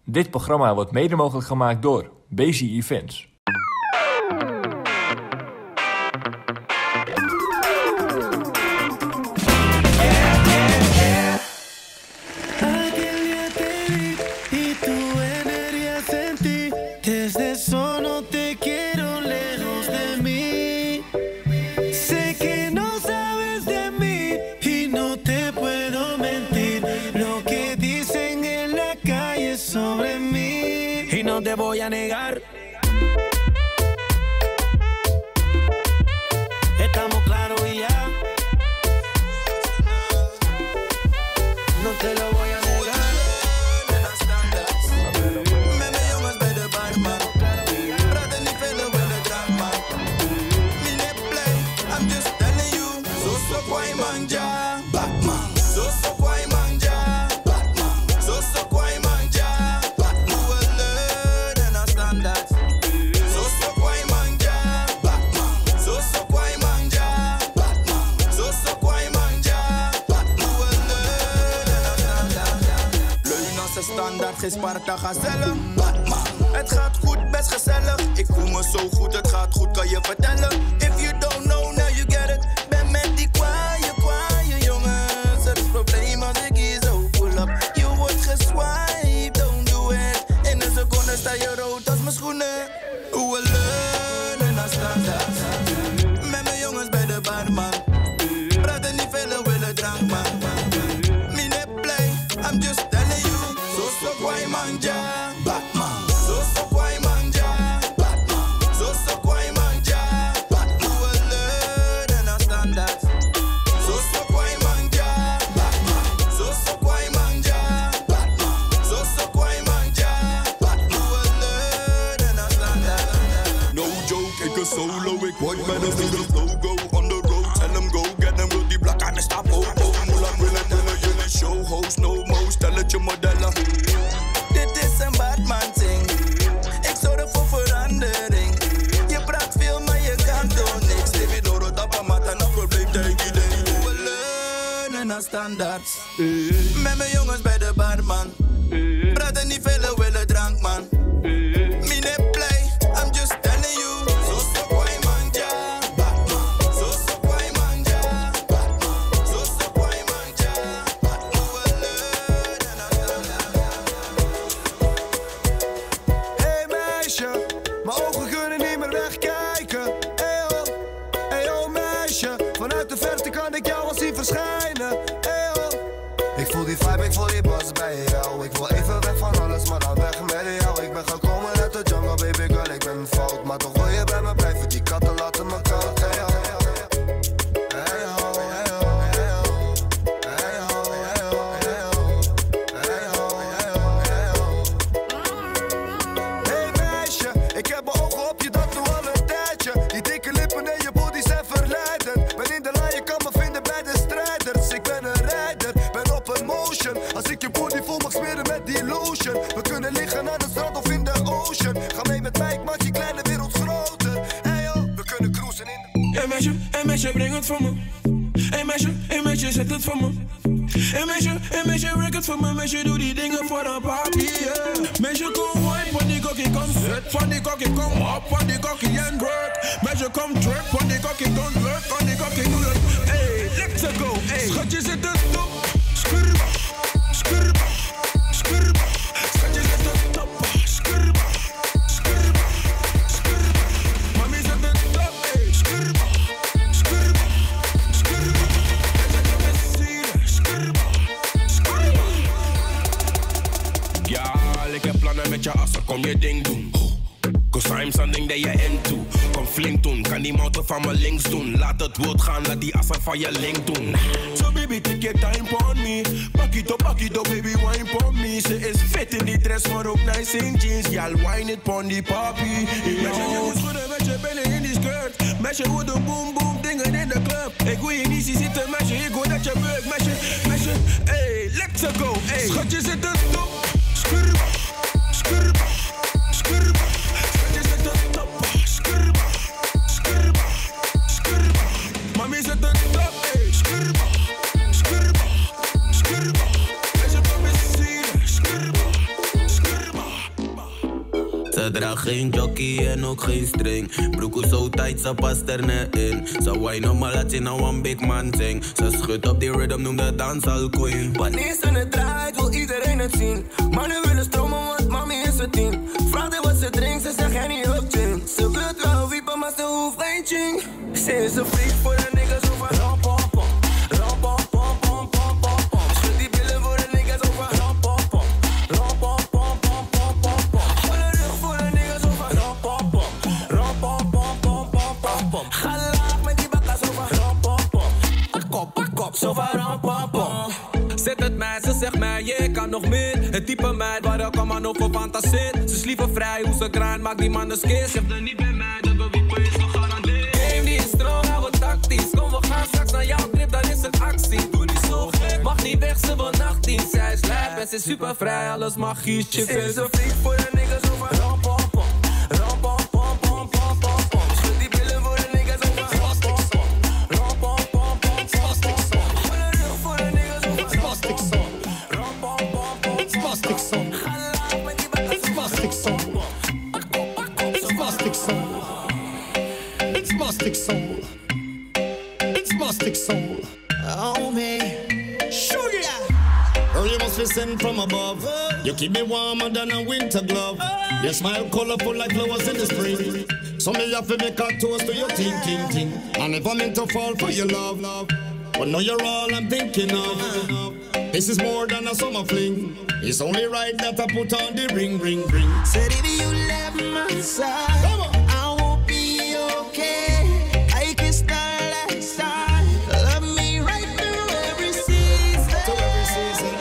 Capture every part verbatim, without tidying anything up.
Dit programma wordt mede mogelijk gemaakt door B C Events. Te voy a negar. Estamos claros y ya. No te lo voy a negar. Met mijn jongens bij de barman. Praten niet veel over de drama. Mine play, I'm just telling you. So so kwai manja. Batman. So so kwai manja. Batman. So so kwai manja. Standaard, geen Sparta, gazelle. Batman. Het gaat goed, best gezellig. Ik voel me zo goed, het gaat goed, kan je vertellen. If you don't know, now you get it. Ben met die kwaaie, kwaaie jongens. Het is probleem als ik hier zo pull up. Je wordt geswiped, don't do it. In een seconde sta je rood als mijn schoenen. Hoe we leunen naar standaard. Met mijn jongens bij de barman. Praten niet veel en willen drank, man. Mine play, I'm just telling you. So so kwai manja, Batman. So so kwai manja, Batman. So so kwai manja, Batman. We leunen naar standaard. So so kwai manja, Batman. So so kwai manja, Batman. So so kwai manja, Batman. We leunen naar standaard. No joke, ik een solo, ik word bij de student logo on the road. Tell them go, get them, wil die blak aan me stap. Oh oh, moela willen willen jullie show host, no mo, stel het je modellen. Dit is een Batman ting. Ik zorg ervoor verandering. Je praat veel, maar je kan toch niks. Leef je door het apparaat en een probleem tegen iedereen. We leunen naar standaard. Met mijn jongens bij de barman. Praten niet veel, willen drank, man. Mine play, I'm just telling you. So so kwai manja, Batman. So so kwai manja, Batman. So so kwai manja, Batman. We leunen naar standaard. Hey meisje, mijn ogen kunnen niet meer wegkijken. Hey oh, hey oh meisje, vanuit de verte kan ik jou al zien verschijnen. Hey oh, ik voel die vibe, ik voel die buzz bij jou. Ik wil even weg van alles, maar dan weg met jou. Ik ben gekomen uit de jungle, baby girl, ik ben fout. Maar toch wil je bij me blijven, die katten laten me koud. Hey oh, hey oh, hey oh, hey oh, hey oh, hey oh, hey oh, hey oh. Hey meisje, ik heb mijn ogen op je, dat doe al een tijdje. Die dikke lippen en je body zijn verleidend. Ben in de lijn, je kan me vinden bij de strijders. Ik ben een rijder, ben op een motion. Als ik je body vol mag smeren met die lotion. We kunnen liggen aan de strand of in de ocean. Ga mee met mij, ik maak je kleine wereld groter. Hey yo, we kunnen cruisen in de... Hey meisje, hey meisje, breng het voor me. Hey meisje, hey meisje, zet het voor me. Hey meisje, hey meisje, werk het voor me. Meisje, doe die dingen voor een papi, yeah. Meisje, kom wine, van die kokkie, kom zet. Van die kokkie, kom op, van die kokkie en work. Meisje, kom druk, van die kokkie, don't work. Van die kokkie, doe het. Hey, let's go, hey. Schatje, zet het top. Skurba, skurba, skurba. Schatje, zet het top. Skurba, skurba, skurba. Mami, zet het top, hey. Skurba, skurba, skurba. Meisje, kom eens zien, skurba, skurba. Ja, ik heb plannen met je as, kom je ding doen. Cause I'm something that you're into. Kom flink doen, kan die motor van me links doen. Laat het woord gaan, laat die assen van je link doen. So baby, take your time on me. Pak it up, pak it up, baby, wine on me. Ze is fit in die dress, maar ook nice in jeans. Y'all wine it pon die papi. Meisje, je moet schudden met je billen in die skirt. Meisje, hoe de boom boom dingen in de club. Ik wil je niet zien zitten, meisje, ik wil dat je beuk. Meisje, meisje, hey, let's go, hey. Schatje, zit er top. Skurba, skurba, skurba. Mami zet het top, ey. Skurba, skurba, skurba. Meisje, kom eens zien, skurba, skurba. Ze draagt geen jockey en ook geen string. Broeken zo tight, ze past er net in. Ze wine maar laat je nou een big man zing. Ze schudt op die rhythm, noem de dans al queen. Wanneer ze het draait, wil iedereen het zien. Mannen willen stromen, want mami is het team. Vraag haar wat ze drinkt, ze zegt Henny op gin. Ze wil wel wiepen, maar ze hoeft geen ching. Ze is een freak voor de niggas over rampapam. Rampapam, pam, pam, pam, pam. Schud die billen voor de niggas over rampapam. Rampapam, pam, pam, pam, pam. Voor de rug voor de niggas over rampapam. Rampapam, pam, pam, pam, pam. Ga laag met die bakkas over rampapam. Pak op, pak op, zo van rampapam. Zet het mij, ze zegt mij, je yeah, kan nog meer. Het type meid waar ik allemaal over fantaseert. Ze is liever vrij, hoe ze grind, maakt die man een skeer. Zeg er niet bij mij, dat we wiepen is gegarandeerd. Game die is strong, hou het tactisch. Kom, we gaan straks naar jouw trip, dan is het actie. Doe niet zo gek, mag niet weg, ze wil nachtdienst. Zij is lijp en ze is super vrij, alles magisch. Ze is een freak voor de niggas over rampapam. Rampapam, pam, pam, pam, pam. Schud die billen voor de niggas over rampapam. Rampapam, pam, pam, pam, pam. Voor de rug voor de niggas over Spastic song. rampapam, pam, Spastic song. ga laag met die bakkas Spastic song. Spastic song. Spastic soul. Spastic soul. Oh me, sugar. Girl, you must be sent from above. You keep me warmer than a winter glove. Your smile colorful like flowers in the spring. So me have to make a toast to your ting ting ting. I never meant to fall for your love, love. But now you're all I'm thinking of. This is more than a summer fling. It's only right that I put on the ring, ring, ring. Said if you left my side, Come on. I won't be okay. I can start like side. Love me right through every season. To every season.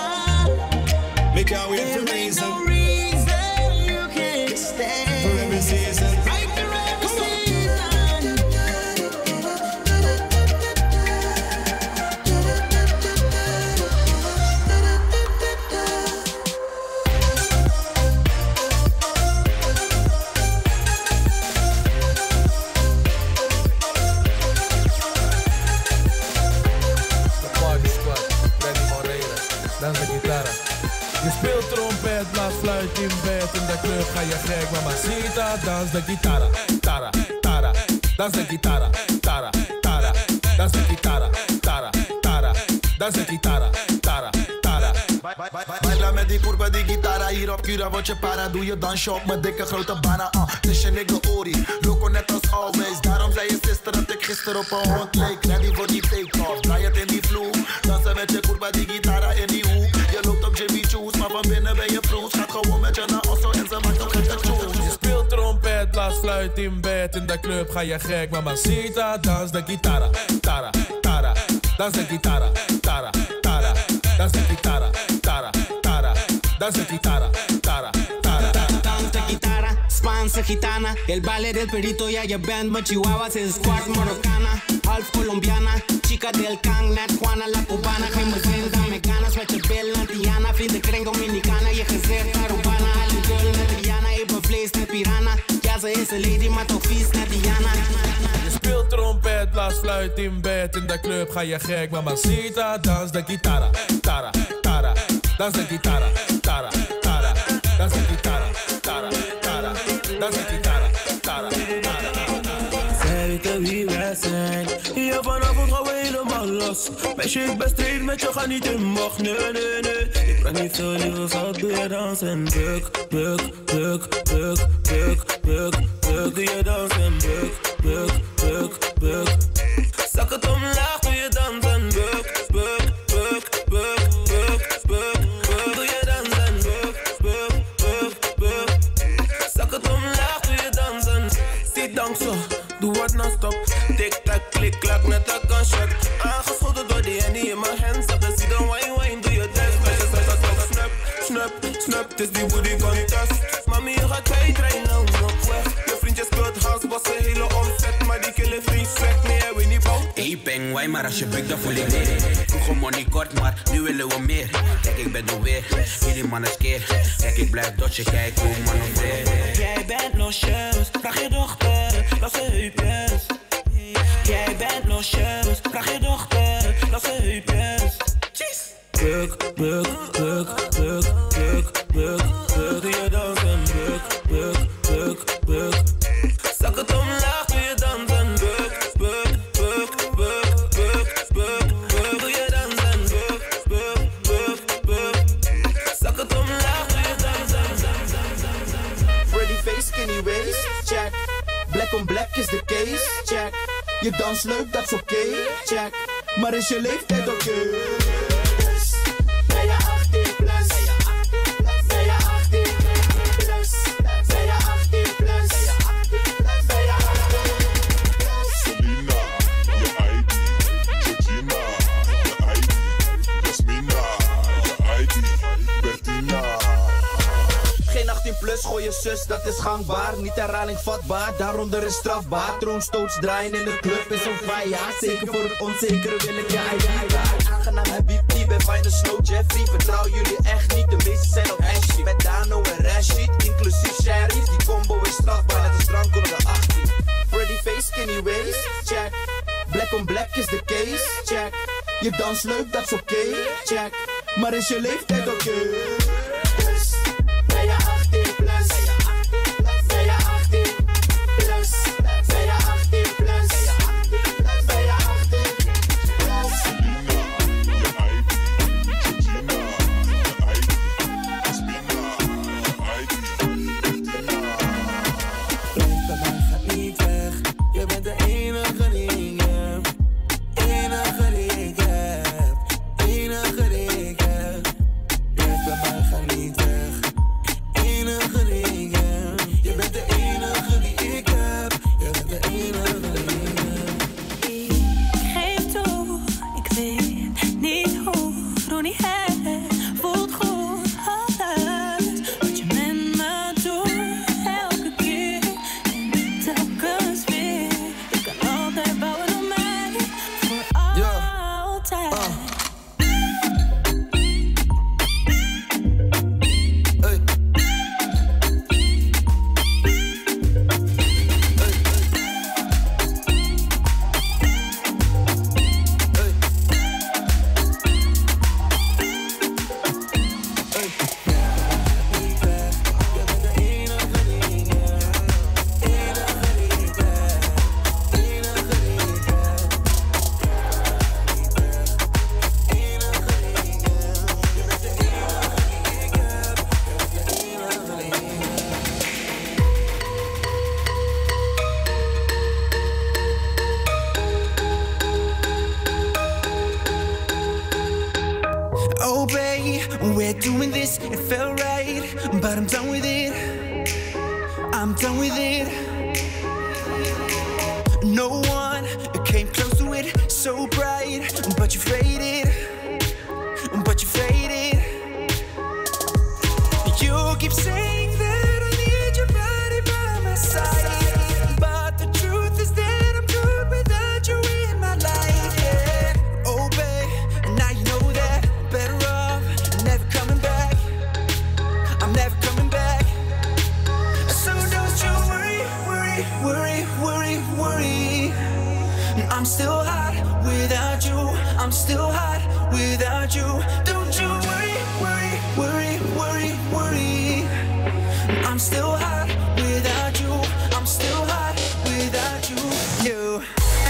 Me can't wait for There ain't reason. no reason you can't stay. For every season. Right through every Come on. season. Je speelt trompet, blaas fluit in bed. In de club ga je gek, mamacita. Dans de guitarra, tara, tara. Dans de guitarra, tara, tara. Dans de guitarra, tara, tara. Dans de guitarra, tara, tara. Baila met die kurba, die gitara. Hier op Cura word je para. Doe je dansje op mijn dikke grote bana. Uh, het is je nigga Ori, loco net als always. Daarom zei je sister dat ik gisteren op een hond leek. Ready voor die take-off, draai het in die vloer. Dansen met je kurba, die gitara in die hoek. Je loopt op Jimmy Choo's, maar van binnen ben je vroeg. Gaat gewoon met je naar Osso en ze maakt ook geen tune. Je speelt trompet, blaas fluit in bed. In de club ga je gek, mamacita. Dans de guitarra, tara, tara. Dans de guitarra, tara, tara. Dans de guitarra, tara, tara. Dans de guitarra, tara, tara. Tanta guitarra, Spaanse gitana. El baile del perito, ja je bent met chihuahuas. Es kwart Marokana, half Colombiana. Chica del Can, net Juana la Cubana. Geen bezin, dame ganas met je bil Diana. Vrienden kring Dominicana, je gezicht Arubana. Alle girl net Rihanna, even vlees net Piranha. Ja, ze is een lady, maar toch vies net Diana. Je speelt trompet, blaas fluit in bed. In de club ga je gek, mamacita. Dans de guitarra, tara, tara. Dans de guitarra, tara, tara. Dans de guitarra, tara, tara. Dans de guitarra, tara, tara. Zij weten wie wij zijn. Ja, vanavond gaan we helemaal los. Meisje, ik ben straight met je, ga niet in bocht. Nee, nee, nee. Ik ben niet zo lief, wat doe je dansen? Buk, buk, buk, buk, buk, buk, buk. Doe je dansen? Buk, buk, buk, buk. Zak het omlaag, doe je dansen? Buk, buk, buk, buk, buk, buk, buk. Doe je dansen? Buk, buk, buk, buk. Zak het omlaag, doe je dansen? Zit dank zo, doe wat non-stop. Tik-tak, klik-klak, net een gunshot. Aangeschoten door die handy in mijn hand. Zag je, zie dan wine, wine, doe je dance. Meisje, zet dat op, snap, snap, snap. Het is die booty contest. Mami, je gaat kwijt, rij nou nog weg. Je vriendje speelt house, was een hele omzet. Maar die killen vriend zegt, nee, hij weet niet bouw. Hey, peng, wij maar als je bukt, dan voel ik neer. Vroeger money kort, maar nu willen we meer. Kijk, ik ben er weer, jullie mannen skeer. Kijk, ik blijf dodje, kijk hoe manoeuvreer. Jij bent losjes, vraag je dochter, laat ze heupjes. Jij bent losjes, vraag je dochter, laat ze heupjes. Buk, buk, buk, buk, buk, buk, buk. buk. Doe je dansen, buk, buk, buk, buk. Zak het omlaag, doe je dansen, buk, buk, buk, buk, buk, buk, buk. Doe je dansen, buk, buk, buk, buk. Zak het omlaag, doe je dansen. Pretty face, skinny waist, check. Black on black is the case, check. Je dans leuk, dat is oké, okay, check. Maar is je leeftijd oké? Okay? Ben je achttien plus? Ben je achttien plus? Ben je achttien plus? Ben je achttien plus? Selena, je I D. Georgina, je I D. Jasmina, je I D. Bertina. Geen achttien plus, gooi je zus, dat is gangbaar. Niet herhaling vatbaar, daaronder is strafbaar. Troonstoots draaien in de club is een fire. Zeker voor het onzekere wil ik je I D. Aangenaam Habibti, ben fijn de Snow Jeffrey. Vertrouw jullie echt niet, de meeste zijn op Ashley. Met Dano en Rashid, inclusief Sherry. Die combo is strafbaar, net als drank onder de achttien. Pretty face, skinny waist, check. Black on black is the case, check. Je dans leuk, dat is oké, okay, check. Maar is je leeftijd oké? Okay? Ben je achttien plus? Ben je achttien plus? Ben je achttien plus? Ben je achttien plus? Selena, je I D. Georgina, je I D. Jasmina, je I D. Bertina. Blijf bij mij, ga niet weg. Je bent de enige die ik heb. Enige die ik heb. Enige die ik heb. Blijf bij mij, ga niet weg. Enige die ik heb. Je bent de enige die ik heb. Je bent de enige die ik heb. Ik geef toe, ik weet niet hoe. Ronnie het voelt goed, alles wat je met me doet. Elke keer en telkens weer. Je kan altijd bouwen op mij, voor altijd. Uh. Oh babe, we're doing this, it felt right. But I'm done with it, I'm done with it. No one came close to it, so bright. But you faded, but you faded. You keep saying that I need your body by my side. But the truth is that I'm good without you in my life, yeah. Oh babe, now you know that. Better off never coming back. I'm never coming back. So don't you worry, worry, worry, worry, worry. I'm still hot without you. I'm still hot without you. Don't you worry, worry, worry, worry, worry. I'm still hot without you. I'm still hot without you. You.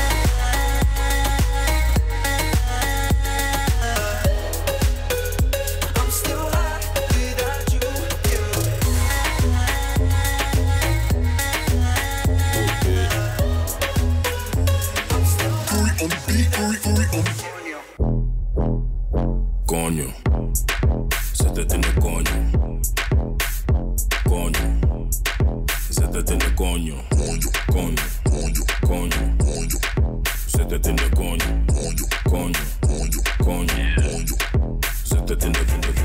Coño, zet in de coño. Coño, zet in de coño. Coño, coño, coño. Zet in de coño. Coño, coño, zet in de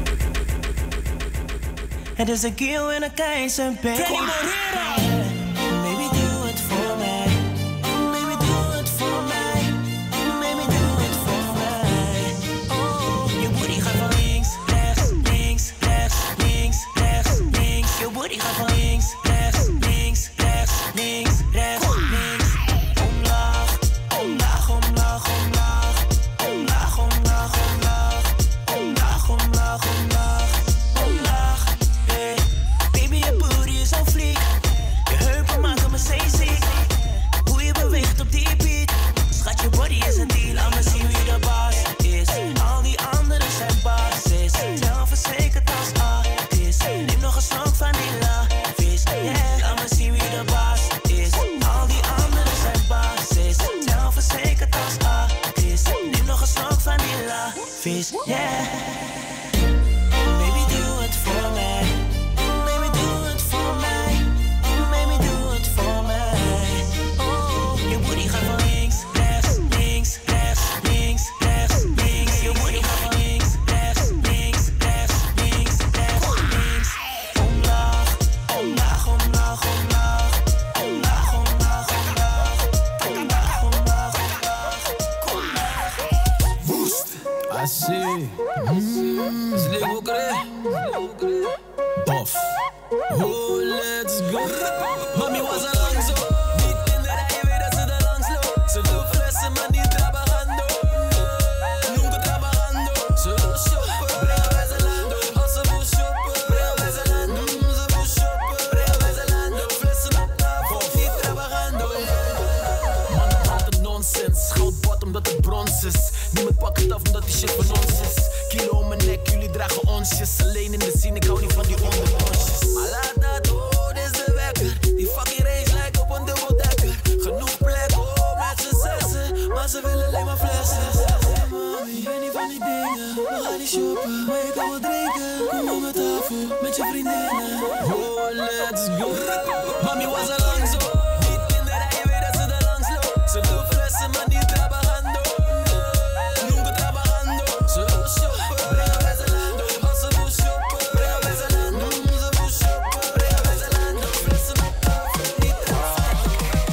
Het is een kill en een keizer, baby. Maybe do it for mij. Maybe do it for mij. Maybe do it for mij. Oh, je booty gaat van links, rechts, links, rechts, links, rechts, links. Je booty gaat van links, rechts, links, rechts, links, rechts, links. Omlaag, omlaag, omlaag, omlaag. Omlaag, omlaag, omlaag. Omlaag, omlaag, omlaag. Omlaag, hey. Oh, let's go. Mami was al lang zo. Niet in de rij, je weet dat ze er langs loopt. Ze wil flessen, maar niet trabajando. Nunca trabajando. Ze wil shoppen, brengen wij ze lando. Als ze wil shoppen, brengen wij ze lando. Ze wil shoppen, brengen wij ze lando. Flessen op tafel, niet trabajando. Mannen praten nonsens. Goudbot omdat het brons is. Niemand pakt het af omdat die shit van ons is. Kilo om mijn nek, jullie dragen onsjes. Alleen in de zin, ik hou niet van die ondertonsjes. Maar laat dat, oh, dit is de wekker. Die fucking race lijkt op een dubbeldekker. Genoeg plek, oh, met z'n zessen. Maar ze willen alleen maar flessen. Hey mami, ik ben niet van die dingen. We gaan niet shoppen, maar je kan wat drinken. Kom op mijn tafel, met je vriendinnen. Oh, let's go. Mami was al lang zo. Niet in de rij, je weet dat ze er langs loopt. Ze wil flessen, maar niet trabajando. Nunca trabajando. Ze wil shoppen, brengen wij ze lando. Als ze wil shoppen, brengen wij ze lando. Ze wil shoppen, brengen wij ze lando. Flessen op tafel, niet trabajando.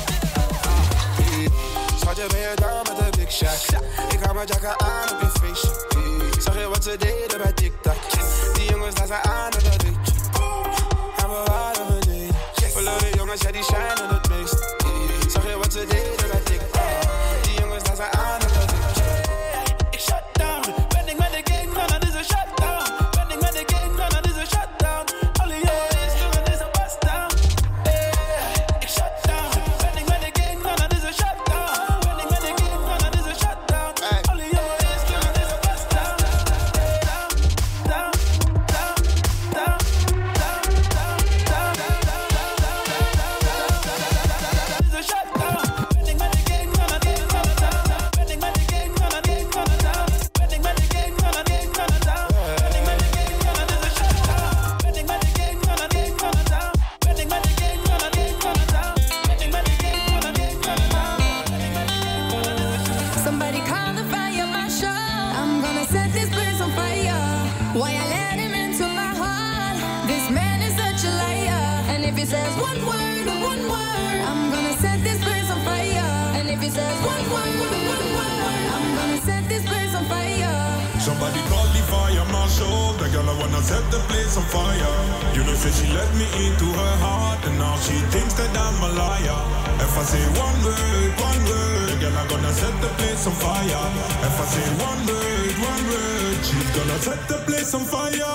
Schatje, ben je down met de big shack? Ik hou mijn jacka aan op je feestje. Zag je wat ze deden bij TikTok? Die jongens daar zijn aan op dat ritje. En we waren beneden. Verloren jongens, ja die shinen het meest. Zag je wat ze deden bij TikTok? Die jongens daar zijn aan op dat ritje. Ik shut down. Ben ik met de gang, dan dat is een shutdown. Ben ik met de gang, dan dat is een shutdown. Alle jongens, dan is een bust down. Ik shut down. Ben ik met de gang, dan dat is een shutdown. Ben ik met de gang, dan dat is een shutdown. Alle jongens, dan is een bust down. Down, down, down, down, down, down, down, down, down, down, is een shutdown. Ben ik met de gang, dan dat is een shutdown. Ben ik met de gang, dan dat is een shutdown. Ben ik met de gang, dan dat is een shutdown. Ben ik met de gang, dan dat is een shutdown. Ben ik met de gang, dan dat is een shutdown. Ben ik met de gang, dan dat is een shutdown. Ben ik met de gang, dan dat is een shutdown. Somebody call the fire marshal. I'm gonna set this place on fire. Why I let him into my heart? This man is such a liar. And if he says one word, one word, I'm gonna set this place on fire. And if he says one word, one word, I'm gonna set this place on fire. Somebody call the fire marshal. The girl I wanna set the place on fire. You know, say she let me into her heart, and now she thinks that I'm a liar. If I say one word, one word, the girl I gonna set the place on fire. If I say one word, one word, she's gonna set the place on fire.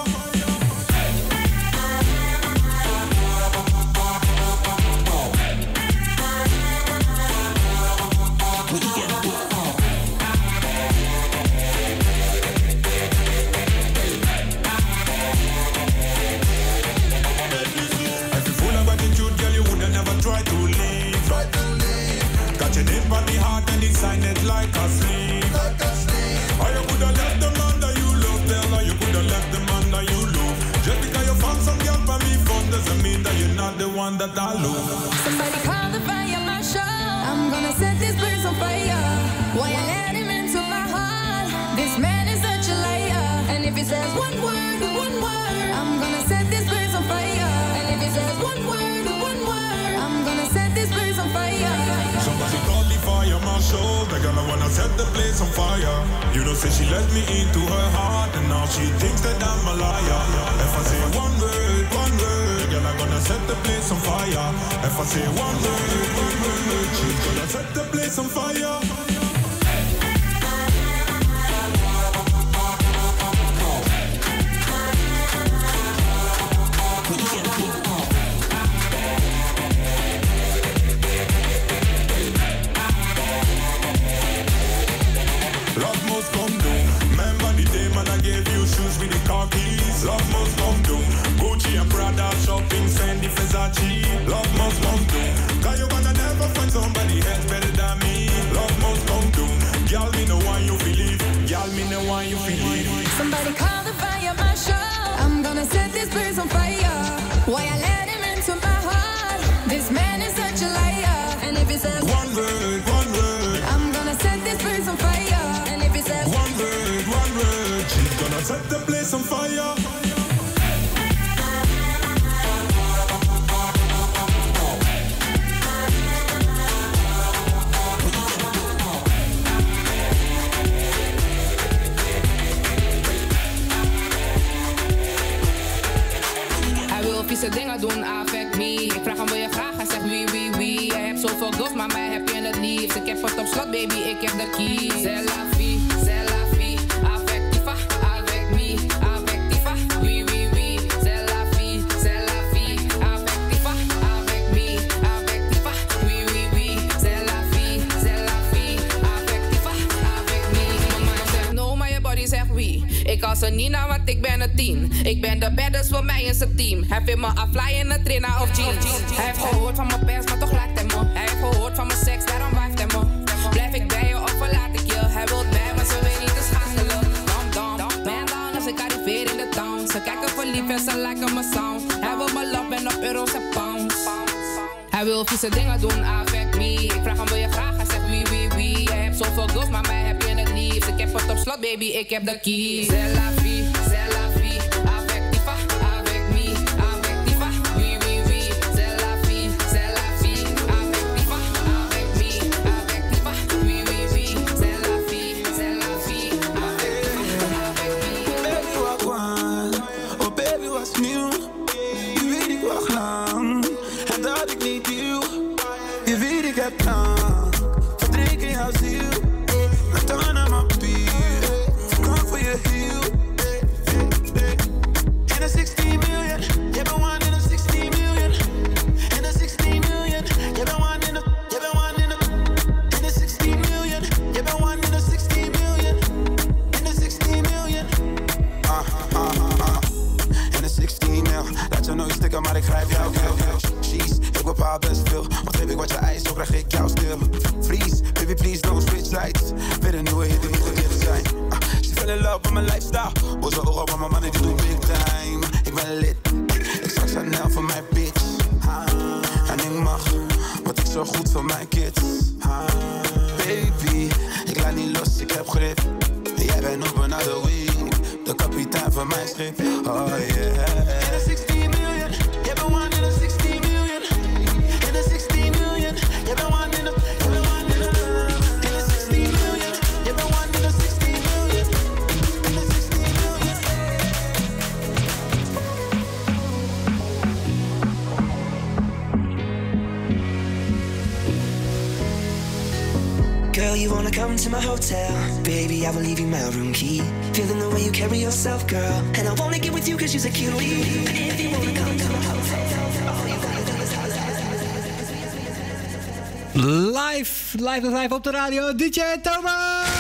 If you full of attitude, girl, you woulda never try to leave. Got your name on the heart and it's signed like a sleeve. Or you coulda left the man that you love, tell her you coulda left the man that you love. Just because you found some girl for me fun doesn't mean that you're not the one that I love. Somebody call the fire marshal. I'm gonna set this place on fire. Why I let him into my heart? This man is such a liar. And if he says one word, one word, I'm gonna set this place on fire. And if he says one word, one word, I'm gonna set this place on fire. Somebody call the fire marshal. The girl I wanna set the place on fire. You know, say she let me into her heart, and now she thinks that I'm a liar. If I say one word, one word, girl I'm gonna set the place on fire. If I say one word, one word, she's gonna set the place on fire. Love must come down. Remember the day man I gave you shoes with the car keys. Love must come down. Gucci and Prada shopping, Fendi, Versace. Love must come down. Cause you gonna never find somebody else better than me. Love must come down. Girl, me no want you believe. Girl, me no want you believe. Somebody call the fire marshal. I'm gonna set this place on fire. Why I let him into my heart? This man is such a liar. And if he says one word, one word, I'm gonna set this place on fire. And if he says one word, one word, she's gonna set the place on fire. dingen doen, affect me. Ik vraag hem wil je graag, hij zegt wie, wie, wie. Jij hebt zoveel girls, maar mij heb je het liefst. Ik heb het op slot, baby, ik heb de keys. C'est la vie, c'est la vie, affectiva, avec me, affectiva, oui, oui, oui. C'est la vie, c'est la vie, affectiva, avec me, affectiva, oui, oui, oui. C'est la vie, c'est la vie, affectiva, avec me. Mama zegt no, maar je body zegt wie. Ik als een Nina, want ik ben een tien. Ik ben de baddest, voor mij is het team. Hij vindt me afly in een trainer of jeans. Hij heeft gehoord van mijn pers, maar toch laat hij me. Hij heeft gehoord van mijn seks, daarom blijft hij me. Blijf ik bij je of verlaat ik je? Hij wil bij, maar ze weet niet te schakelen. Dom, dom, man down als ik arriveer in de town. Ze kijken verliefd en ze liken mijn sound. Hij wil mijn love en op euro's en pounds. Hij wil vieze dingen doen, affect me. Ik vraag hem wil je graag, hij zegt wie, wie, wie. Jij hebt zoveel girls, maar mij heb je het liefst. Ik heb het op slot, baby, ik heb de keys. C'est la vie, c'est la vie, affectiva, avec me, affectiva, oui, oui, oui. C'est la vie, c'est la vie, affectiva, avec me, affectiva, oui, oui, oui. C'est la vie, c'est la vie, affectiva, avec me. Baby, wat kwam? Oh baby, was nieuw. Je weet ik wacht lang en dat ik niet duw. Je weet ik heb lang verdrink in jouw ziel. Met dan aan mijn bier, kom voor je hiel. In een sixteen million, je bent one in een sixteen million. In een sixteen million, je bent one in een, je bent one in een. In een sixteen million, je bent one in een sixteen million. In een sixteen million. Ah, ah, ah. In een sixteen mil, laat je nooit stikken, maar ik grijp jou kill. Jeez, ik bepaal best veel, want geef ik wat je eist, zo krijg ik jou stil. Freeze, baby please don't switch sides. Weer een nieuwe hit, die moet gegeven zijn. Ah, she fell in love with my lifestyle. Boze ogen van mijn mannen, die doen big time. Ik ben lit, ik zag Chanel voor mijn bitch. Ah, en ik mag, want ik zorg goed voor mijn kids. Ah, baby, ik laat niet los, ik heb grip. Jij bent op een other week, de kapitein van mijn schip. Oh yeah. In a sixteen million, je bent one in a sixteen million. In a sixteen million, je bent one in a, je bent one in a. In a sixteen million, je bent one in a sixteen million. In a sixteen million. Girl, you wanna come to my hotel? Baby, I will leave you my room key. Feeling the way you carry yourself, girl. And I wanna get with you cause you're a cutie. If you wanna come to my hotel, all you gotta do is holler. Live, live, live op de radio, D J Thomas!